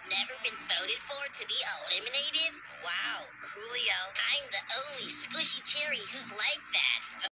Never been voted for to be eliminated? Wow, Julio. I'm the only squishy cherry who's like that.